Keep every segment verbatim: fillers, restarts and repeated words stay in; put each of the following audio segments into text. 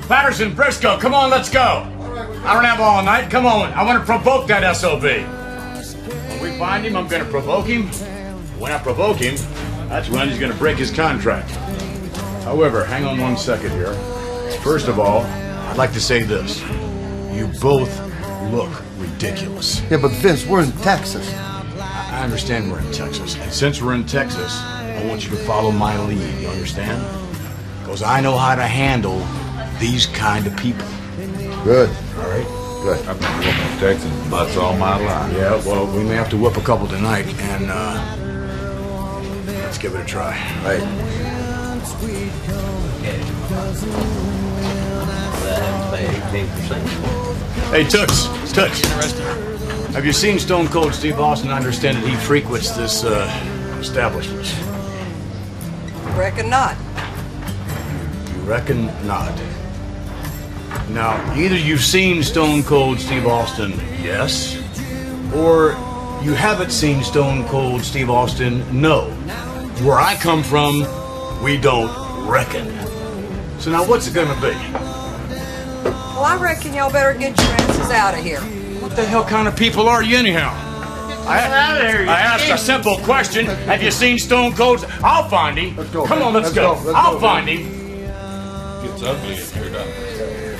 Patterson, Briscoe, come on, let's go. I don't have all night. Come on. I want to provoke that S O B. When we find him, I'm going to provoke him. When I provoke him, that's when he's going to break his contract. However, hang on one second here. First of all, I'd like to say this. You both look ridiculous. Yeah, but Vince, we're in Texas. I understand we're in Texas. And since we're in Texas, I want you to follow my lead. You understand? Because I know how to handle these kind of people. Good. All right? Good. I've been whooping Texans butts all my life. Yeah, well, we may have to whip a couple tonight, and uh, let's give it a try. Right. Hey, Toots. Toots. Have you seen Stone Cold Steve Austin? I understand that he frequents this uh, establishment. Reckon not. You reckon not? Now, either you've seen Stone Cold Steve Austin, yes, or you haven't seen Stone Cold Steve Austin, no. Where I come from, we don't reckon. So now what's it gonna be? Well, I reckon y'all better get your asses out of here. What the hell kind of people are you anyhow? I, out of here, I asked a simple question. Have you seen Stone Cold? I'll find him. Let's go. Come on, let's, let's go. go. Let's I'll go, find man. him. It's ugly in here, doesn't it?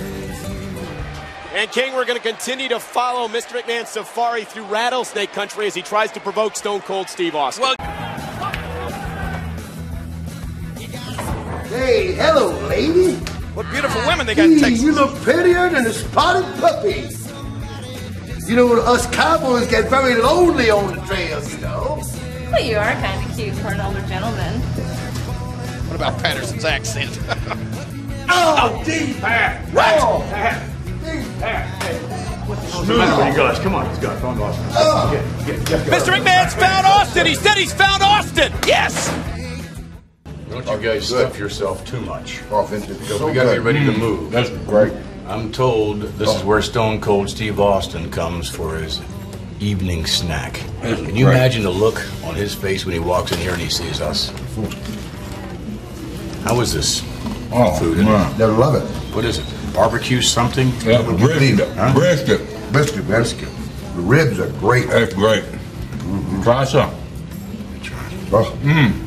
And King, we're going to continue to follow Mister McMahon's safari through rattlesnake country as he tries to provoke Stone Cold Steve Austin. Well, Hey, hello, lady. what beautiful women they got in Gee, Texas. you look prettier than a spotted puppy. You know, us cowboys get very lonely on the trails, you know. Well, you are kind of cute for an older gentleman. What about Patterson's accent? Oh, Pat! Oh. Pat! Pat! Hey, what's the matter with you guys? Come on, let's go. Come on, Austin. Oh. Get, get, get, get. Mister McMahon's found Austin! He said he's found Austin! Yes! Don't you guys stuff yourself too much. Off into Because so we gotta good. get ready to move. That's great. I'm told this is where Stone Cold Steve Austin comes for his evening snack. Can you Right. imagine the look on his face when he walks in here and he sees us? How is this Oh, food? man. They'll love it. What is it? Barbecue something? Yeah, brisket. Huh? Brisket. Biscuit, biscuit. The ribs are great. That's great. Mm-hmm. Try some. Oh. Mmm.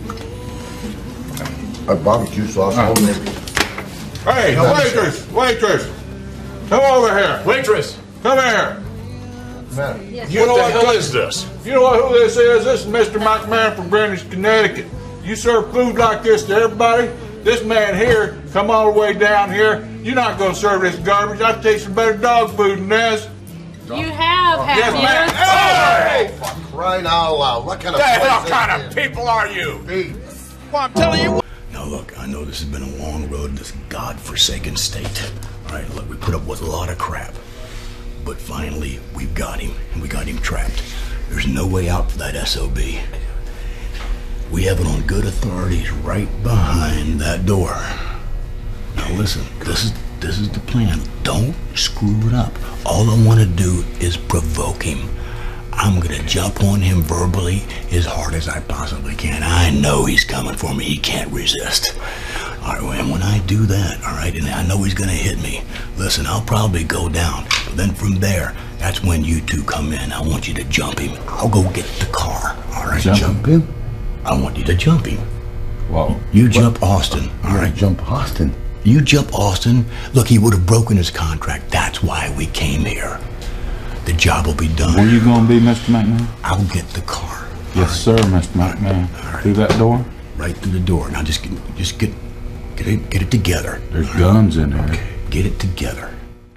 A barbecue sauce. Uh. Oh, Hey, No, waitress, waitress. Come over here. Waitress! Come here. man. Yes, You What know the what hell kind- is this? You know what, who this is? This is Mister McMahon from Greenwich, Connecticut. You serve food like this to everybody? This man here, come all the way down here. You're not going to serve this garbage. I taste some better dog food than this. you have, have Yes, you? ma'am. Hey! Crying out loud. What kind of What the hell place kind is of this? people are you? Hey, Well, I'm telling you. Now look, I know this has been a long road in this godforsaken state. All right, look, we put up with a lot of crap. But finally, we've got him, and we got him trapped. There's no way out for that S O B. We have it on good authorities right behind that door. Now listen, this is this is the plan. Don't screw it up. All I want to do is provoke him. I'm gonna jump on him verbally as hard as I possibly can. I know he's coming for me. He can't resist. All right, and when I do that, all right, and I know he's gonna hit me, listen, I'll probably go down. But then from there, that's when you two come in. I want you to jump him. I'll go get the car. All right, Jump jump him? I want you to jump him. Whoa. You jump Austin. All right, jump Austin. you jump Austin. Look, he would have broken his contract. That's why we came here. The job will be done. Where you going to be, Mister McMahon? I'll get the car. Yes, sir, Mister McMahon. All right. Through that door? Right through the door. Now just get, just get, get it, get it together. There's guns in there. Okay, get it together.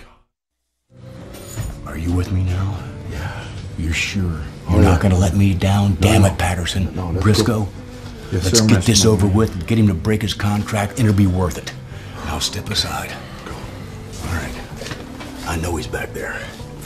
Are you with me now? Yeah. You're sure? You're not going to let me down? Damn it, Patterson. No, let's Briscoe. go. Yes, Let's sir, get Mister this McMahon. over with. Get him to break his contract, and it'll be worth it. Now step aside. All right. I know he's back there.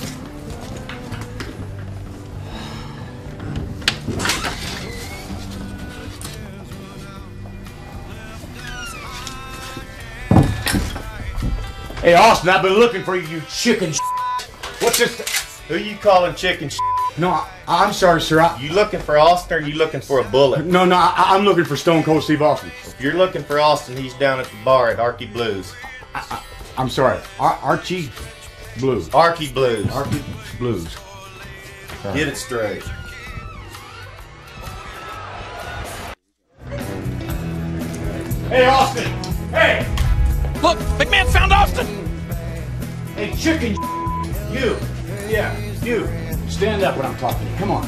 Hey, Austin, I've been looking for you, you chicken shit. What's this? Who you calling chicken shit? No, I, I'm sorry, sir. I, You looking for Austin or you looking for a bullet? no, no, I, I'm looking for Stone Cold Steve Austin. If you're looking for Austin, he's down at the bar at Arky Blues. I, I, I'm sorry. Ar Archie Blues. Archie Blues. Archie Blues. Sorry. Get it straight. Hey, Austin! Hey! Look, McMahon found Austin! Hey, chicken you! Yeah, you. Stand up when I'm talking to you. Come on.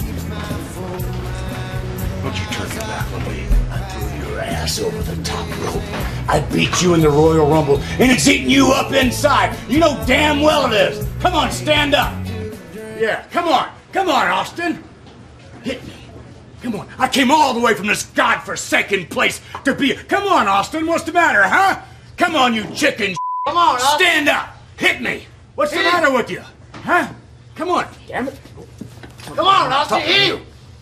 Don't you turn your back on me. I threw your ass over the top rope. I beat you in the Royal Rumble, and it's eating you up inside. You know damn well it is. Come on, stand up. Yeah, come on. Come on, Austin. Hit me. Come on. I came all the way from this godforsaken place to be... Come on, Austin. What's the matter, huh? Come on, you chicken. Come on, Austin. Stand up. Hit me. What's the matter with you? Huh? Come on. Damn it. Come on, Austin. Hit.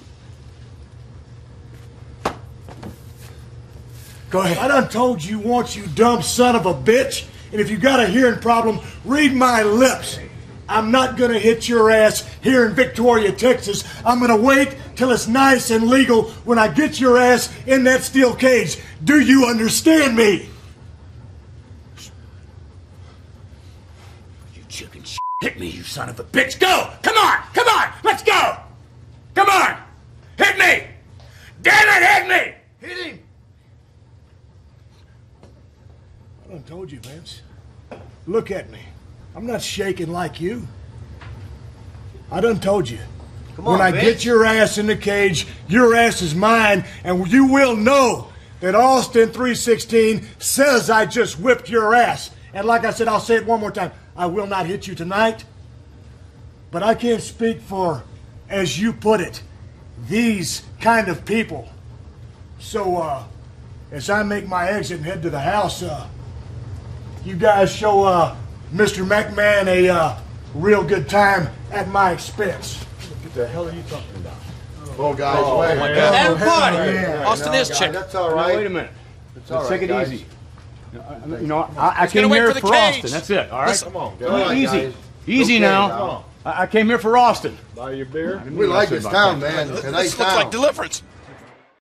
Go ahead. I done told you once, you dumb son of a bitch. And if you got a hearing problem, read my lips. I'm not gonna hit your ass here in Victoria, Texas. I'm gonna wait till it's nice and legal when I get your ass in that steel cage. Do you understand me? You chicken shit. Hit me, you son of a bitch. Go! Come on! Come on! Let's go! Come on! Hit me! Damn it, hit me! Hit him. I done told you, Vince. Look at me. I'm not shaking like you. I done told you. Come on, when I Vince. get your ass in the cage, your ass is mine, and you will know that Austin three sixteen says I just whipped your ass. And like I said, I'll say it one more time. I will not hit you tonight, but I can't speak for, as you put it, these kind of people. So, uh, as I make my exit and head to the house, uh, you guys show, uh, Mister McMahon a, uh, real good time at my expense. What the hell are you talking about? Oh, guys, oh, wait. my God. Have fun. Yeah. Austin No, is guys, chicken. That's all No, right. wait a minute. It's Let's all take right, it guys. easy. You know, I, I came gonna wait here for the for cage. Austin. That's it. All right. Listen. Come on, all right, Easy. guys. Easy Okay, now. now. I, I came here for Austin. Buy your beer. We like this town, man. It's a nice This looks town. like deliverance.